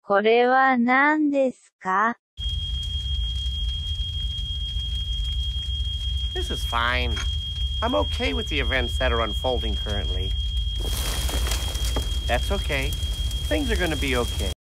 これは何ですか? This is fine. I'm okay with the events that are unfolding currently. That's okay. Things are gonna be okay.